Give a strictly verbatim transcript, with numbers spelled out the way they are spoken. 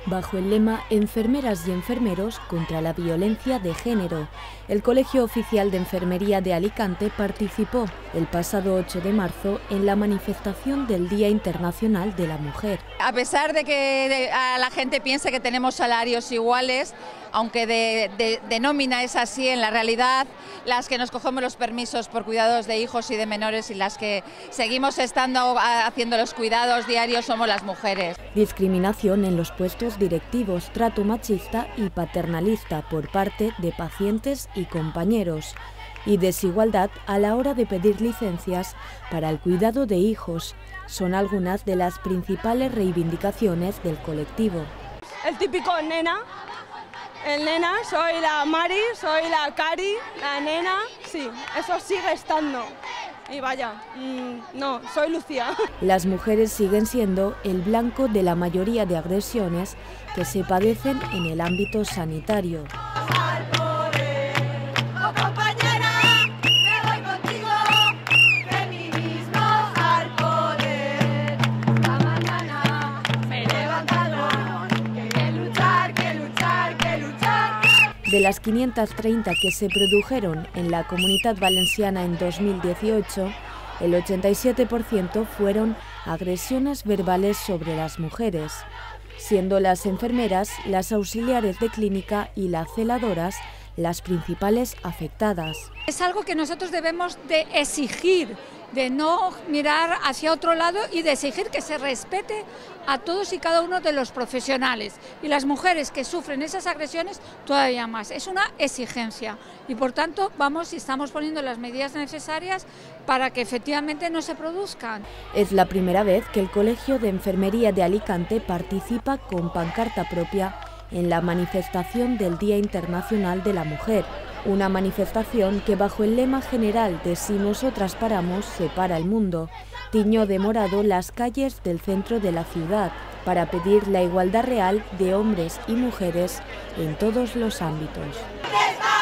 Bajo el lema Enfermeras y enfermeros contra la violencia de género, el Colegio Oficial de Enfermería de Alicante participó el pasado ocho de marzo en la manifestación del Día Internacional de la Mujer. A pesar de que a la gente piense que tenemos salarios iguales, aunque de, de, de nómina es así, en la realidad las que nos cogemos los permisos por cuidados de hijos y de menores y las que seguimos estando haciendo los cuidados diarios somos las mujeres. Discriminación en los puestos directivos, trato machista y paternalista por parte de pacientes y compañeros, y desigualdad a la hora de pedir licencias para el cuidado de hijos son algunas de las principales reivindicaciones del colectivo. El típico nena, el nena, soy la Mari, soy la Cari, la nena, sí, eso sigue estando. Y vaya, mmm, no, soy Lucía. Las mujeres siguen siendo el blanco de la mayoría de agresiones que se padecen en el ámbito sanitario. De las quinientas treinta que se produjeron en la Comunitat Valenciana en dos mil dieciocho, el ochenta y siete por ciento fueron agresiones verbales sobre las mujeres, siendo las enfermeras, las auxiliares de clínica y las celadoras las principales afectadas. Es algo que nosotros debemos de exigir, de no mirar hacia otro lado y de exigir que se respete a todos y cada uno de los profesionales. Y las mujeres que sufren esas agresiones todavía más. Es una exigencia y por tanto vamos y estamos poniendo las medidas necesarias para que efectivamente no se produzcan. Es la primera vez que el Colegio de Enfermería de Alicante participa con pancarta propia en la manifestación del Día Internacional de la Mujer. Una manifestación que bajo el lema general de Si nosotras paramos, se para el mundo, tiñó de morado las calles del centro de la ciudad para pedir la igualdad real de hombres y mujeres en todos los ámbitos.